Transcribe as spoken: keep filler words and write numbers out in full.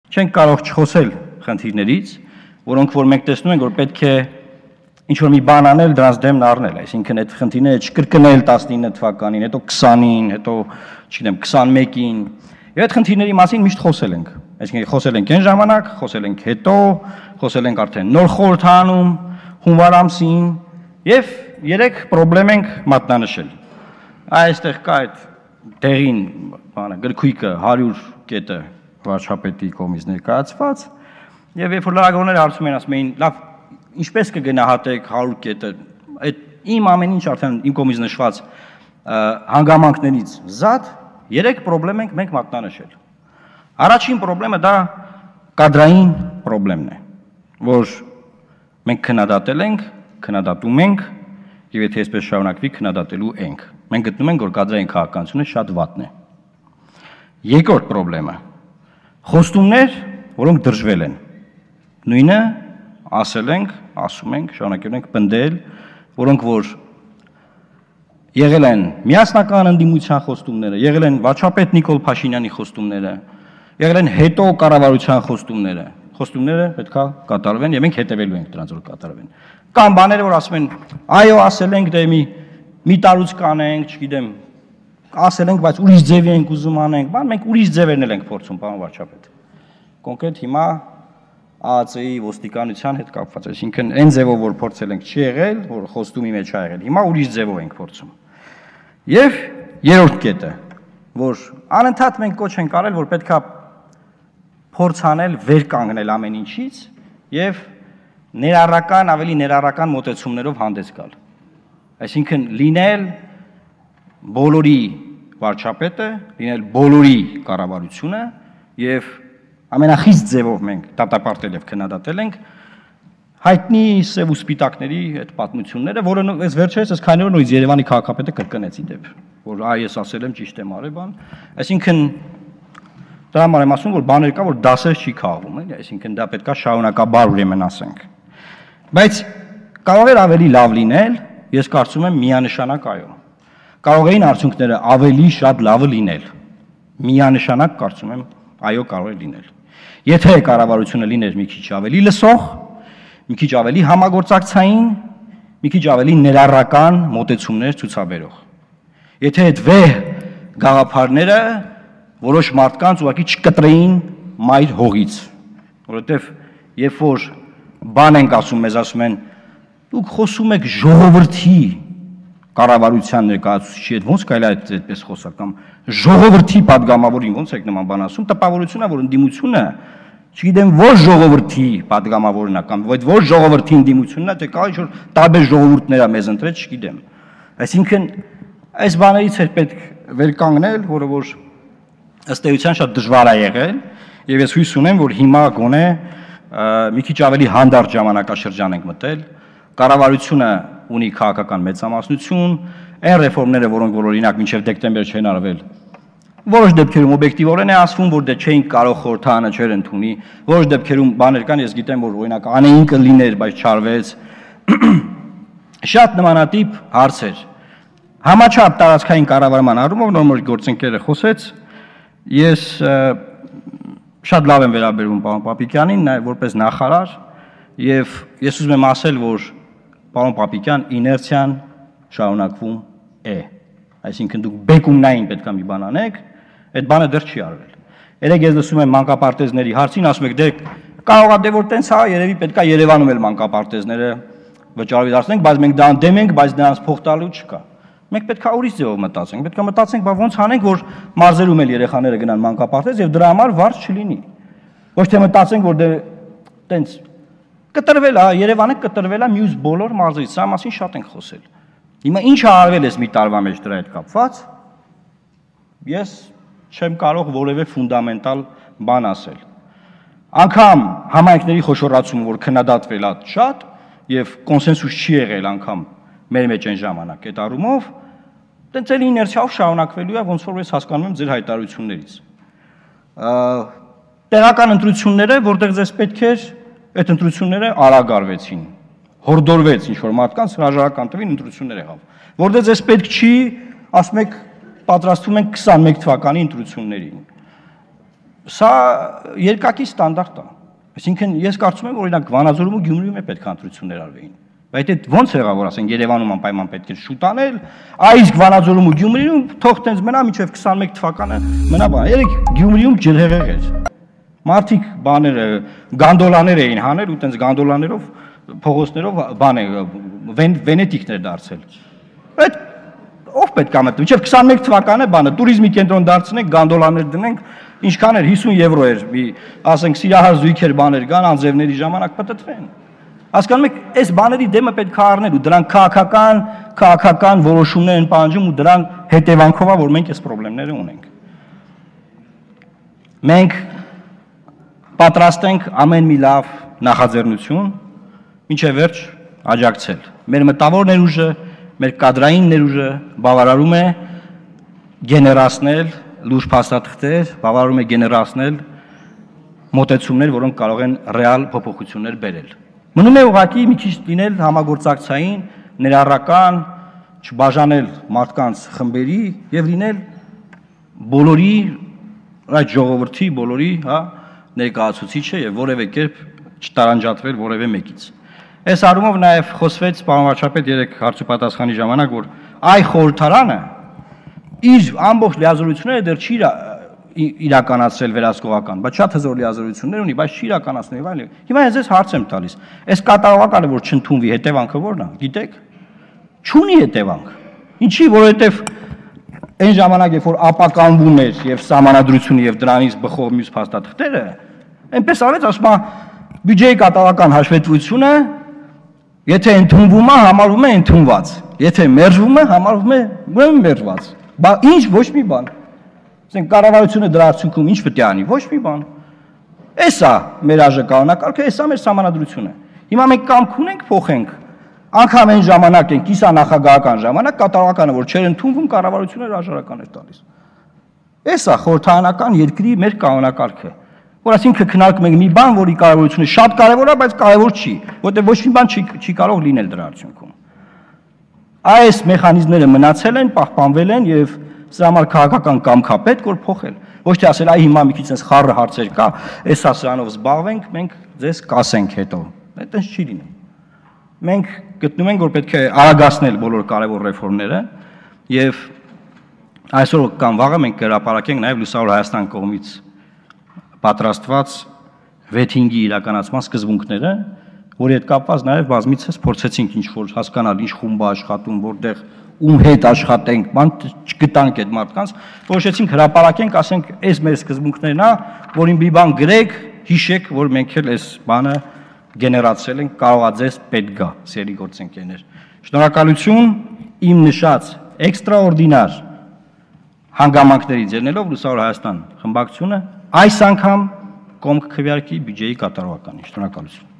Չենք կարող չխոսել խնդիրներից, որոնք որ մենք տեսնում ենք, որ պետք է ինչ-որ մի բան անել, դրանց դեմն առնել, այսինքն այդ խնդիրները չկրկնել տասնինը թվականին, հետո քսանին, հետո, չգիտեմ, քսանմեկին, եւ այդ խնդիրների մասին միշտ խոսել ենք, այսինքն խոսել ենք այն ժամանակ, խոսել ենք հետո, խոսել ենք արդեն նոր խորհրդանում, հունվար ամսին եւ երեք խնդրեմ ենք մատնանշել։ Այստեղ կա այդ դեղին, բանը, գրքույկը հարյուր կետը վարչապետի կողմից ներկայացված եւ երբ որ լրագրողները հարցում են, ասում էին, լավ, ինչպես կգնահատեք հարյուր կետը, այդ իմ ամեն ինչ արդեն իմ կողմից նշված հանգամանքներից զատ երեք խնդրեմ ենք մենք մատնանշել։ Առաջին խնդրեմը դա կադրային խնդրեմն է, որ մենք քննադատել ենք, քննադատում ենք եւ եթե այսպես շարունակվի քննադատելու ենք։ Մենք գտնում ենք, որ կադրային քաղաքականությունը շատ վատն է։ Երկրորդ խնդրեմը խոստումներ, որոնք դրժվել են։ Նույնը ասել ենք, ասում ենք, շարունակել ենք պնդել, որոնք որ եղել են միասնական ընդդիմության խոստումները, եղել են վարչապետ Նիկոլ Փաշինյանի խոստումները, եղել են հետո կառավարության խոստումները։ Խոստումները պետքա կատարվեն եւ մենք հետևելու ենք դրանց որ կատարվեն։ Կամ բաները որ ասում են, այո, ասել ենք դե մի մի տարուց կանենք, չգիտեմ, ասել ենք, բայց ուրիշ ձևի ենք ուզում անենք, բան մենք ուրիշ ձևերն ենք փորձում, պարոն վարչապետ։ Կոնկրետ հիմա ԱԱՑ-ի ոստիկանության հետ կապված, այսինքն այն ձևով որ փորձել ենք չի եղել, որ խոստումի մեջ ա եղել, հիմա ուրիշ ձևով ենք փորձում։ Եվ երրորդ կետը, որ անընդհատ մենք կոչ ենք արել, որ պետքա փորձ անել վեր կանգնել ամեն ինչից եւ ներառական, ավելի ներառական մոտեցումներով հանդես գալ։ Այսինքն լինել բոլորի վարչապետը, լինել բոլորի կառավարությունը եւ ամենախիստ ձևով մենք դատապարտել եւ քննադատել ենք հայտնի սև ու սպիտակների այդ պատմությունները, որը այս վերջերս այս քանի օր նույնիսկ Երևանի քաղաքապետը կրկնեց իդեպ, որ այ ես ասել եմ ճիշտ եմ արել բան, այսինքն դրա համար եմ ասում, որ բաներ կա, որ դասեր չի քաղվում, էլի, այսինքն դա պետքա շարունակաբար ուրեմն ասենք։ Բայց կարող էր ավելի լավ լինել, ես կարծում եմ միանշանակ այո։ Կարող էին արդյունքները ավելի շատ լավը լինել։ Միանշանակ կարծում եմ այո կարող է լինել։ Եթե կառավարությունը լիներ մի քիչ ավելի լսող, մի քիչ ավելի համագործակցային, մի քիչ ավելի ներառական մոտեցումներ ցուցաբերող։ Եթե այդ վեհ գաղափարները որոշ մարդկանց ուղղակի չկտրեին մայր հողից, որովհետև երբ որ բան ենք ասում, մեզ ասում են, դուք խոսում եք ժողովրդի կառավարության ներկայացուցիչի հետ, ոնց կարելի է այդպես խոսալ, կամ ժողովրդի падգամավորին ոնց եք նման բան ասում, տպավորությունն է, որ ընդդիմությունը, չգիտեմ, ոչ ժողովրդի падգամավորն է, կամ ոչ ժողովրդի ընդդիմությունն է, թե կա ինչ-որ տարբեր ժողովուրդներ է մեզ ընտրել, չգիտեմ։ Այսինքն այս բաներից էր պետք վեր կանգնել, որը որ ըստ էության շատ դժվար է եղել, եւ ես հույս ունեմ, որ հիմա գոնե մի քիչ ավելի հանդարտ ժամանակաշրջան ենք մտել, կառավարությունը ունի քաղաքական մեծամասնություն, այն ռեֆորմները, որոնք որ օրինակ մինչև դեկտեմբեր չեն արվել, որոշ դեպքերում օբյեկտիվորեն է ասվում, որ դե չէին կարող խորհրդարանը չէր ընդունի, որոշ դեպքերում բաներ կան, ես գիտեմ, որ օրինակ անեին կլիներ, բայց չարվեց։ Շատ նմանատիպ հարցեր։ Համաչափ տարածքային կառավարման առումով նոր գործընկերը խոսեց, ես շատ լավ եմ վերաբերվում պարոն Պապիկյանին, նաև որպես նախարար, եւ ես ուզում եմ ասել, որ պարոն Պապիկյան, իներցիան շարունակվում է։ Այսինքն դուք բեկումնային պետք է մի բան անեք, այդ բանը դեռ չի արվել։ Երեք ես լսում եմ մանկապարտեզների հարցին, ասում եք, դե կարող է դե որ տենց հա, երևի պետք է Երևանում էլ մանկապարտեզները վճարովի դարձնենք, բայց մենք դրան դեմ ենք, բայց դրանց փող տալու չկա։ Մենք պետք է ուրիշ ձևով մտածենք, պետք է մտածենք, բա ոնց անենք, որ մարզերում էլ երեխաները գնան մանկապարտեզ եւ դրա համար վարձ չլինի։ Ոչ թե մտածենք, որ դե տենց կտրվել է, Երևանը կտրվել է մյուս բոլոր մարզերից, սա մասին շատ ենք խոսել։ Հիմա ինչ է արվել էս մի տարվա մեջ դրա հետ կապված, ես չեմ կարող որևէ ֆունդամենտալ բան ասել։ Անկամ համայնքների խոշորացումը, որ քննադատվել է շատ եւ կոնսենսուս չի եղել անգամ մեր մեջ այն ժամանակ այդ առումով, տենց էլ իներցիայով շարունակվելու է, ոնց որ ես հասկանում եմ ձեր հայտարարություններից։ Տեղական ընտրությունները, որտեղ ձեզ պետք էր, այդ ընտրությունները արագ արվեցին, հորդորվեց ինչ-որ մարդկանց հրաժարական տվին, ընտրություններ եղավ։ Որտեղ ձեզ պետք չի, ասում եք, պատրաստվում ենք քսանմեկ թվականի ընտրություններին։ Սա երկակի ստանդարտ է։ Այսինքն ես կարծում եմ, որ օրինակ Վանաձորում ու Գյումրիում է պետք է ընտրություններ արվեին։ Բայց այդ ո՞նց եղավ, որ ասեն Երևանում անպայման պետք է շուտ անել, իսկ Վանաձորում ու Գյումրիում թող տենց մնա մինչև քսանմեկ թվականը մնա բան։ Երեք Գյումրիում ջրհեղեղ էր։ Մարդիկ բաները գանդոլաներ էին հանել ու տենց գանդոլաներով փողոցներով բան է վենետիկներ դարձել։ Այդ ով պետք է մտի, մինչև քսանմեկ թվականը բանը տուրիզմի կենտրոն դարձնենք, գանդոլաներ դնենք, ինչքան էր հիսուն եվրո էր, մի ասենք սիրահար զույգեր բաներ կան, անձևների ժամանակ պատտվեն։ Հասկանում եք, այս բաների դեմը պետք է առնել ու դրանք քաղաքական, քաղաքական որոշումներ են պահանջում ու դրան հետևանքով է, որ մենք այս խնդիրները ունենք։ Մենք պատրաստ ենք ամեն մի լավ նախաձեռնություն մինչև վերջ աջակցել։ Մեր մտավոր ներուժը, մեր կադրային ներուժը բավարարում է գեներացնել լուրջ փաստաթղթեր, բավարարում է գեներացնել մոտեցումներ, որոնք կարող են ռեալ փոփոխություններ բերել։ Մնում է ուղղակի մի քիչ լինել համագործակցային, ներառական, չբաժանել մարդկանց խմբերի եւ լինել բոլորի այդ ժողովրդի բոլորի, հա, ներկայացուցիչը եւ որևէ կերպ չտարանջատվել որևէ մեկից։ Այս առումով նաեւ խոսվեց պարոն վարչապետ երեք հարցուպատասխանի ժամանակ, որ այ խորհրդարանը իր ամբողջ լիազորությունները դեռ չի իրականացրել վերահսկողական, բայց շատ հզոր լիազորություններ ունի, բայց չի իրականացնել եւ այլն։ Հիմա ես ձեզ հարց եմ տալիս, այս կատարողականը որ չընդունվի, հետևանքը ո՞րն է, գիտեք։ Չունի հետևանք։ Ինչի, որովհետեւ այն ժամանակ, երբ որ ապականվում էր եւ սահմանադրությունը եւ դրանից բխող մյուս փաստաթղթերը, այնպես արեց, ասում է, բյուջեի կատարողական հաշվետվությունը, եթե ընդունվում է, համարվում է ընդունված, եթե մերժվում է, համարվում է ուրեմն մերժված։ Բա ինչ, ոչ մի բան։ Ասենք կառավարությունը դրա արդյունքում ինչ պետք է անի, ոչ մի բան։ Էսա մեր արժեկանոնակարգը, էսա մեր սահմանադրությունը։ Հիմա մենք կամք ունենք փոխենք, անգամ այն ժամանակ են կիսանախագահական ժամանակ կատարողականը, որ չէր ընդունվում, կառավարությունը հրաժարական էր տալիս։ Էսա խորհրդարանական երկրի մեր կանոնակարգը, որ այսինքն քննարկում ենք մի բան, որի կարևորությունը շատ կարևոր է, բայց կարևոր չի, որտեղ ոչ մի բան չի չի կարող լինել դրա արդյունքում։ Այս մեխանիզմները մնացել են, պահպանվել են եւ սրա համար քաղաքական կամք է պետք որ փոխել։ Ոչ թե ասել այ հիմա մի քիչ էս խառը հարցեր կա, էսա սրանով զբաղվենք, մենք ձեզ կասենք հետո։ Այդպես չի լինում։ Մենք գտնում ենք որ պետք է արագացնել բոլոր կարևոր ռեֆորմները եւ այսօր կամ վաղը մենք կհրապարակենք նաեւ Լուսավոր Հայաստան կողմից պատրաստված վեթինգի իրականացման սկզբունքները, որի հետ կապված նաև բազմիցս փորձեցինք ինչ որ հասկանալ, ինչ խումբ է աշխատում, որտեղ ում հետ աշխատենք, բան չգտանք այդ մարդկանց, որոշեցինք հրապարակենք, ասենք, այս մեր սկզբունքներն է, որին մի բան գրեք, հիշեք, որ մենք էլ այս բանը գեներացրել ենք, կարողա ձեզ պետք գա, սերի գործընկերներ։ Շնորհակալություն իմ նշած էքստրաորդինար հանգամանքներից ելնելով Լուսավոր Հայաստան խմբակցությունը այս անգամ կողմ կքվեարկի բյուջեի կատարողականին։ Շնորհակալություն։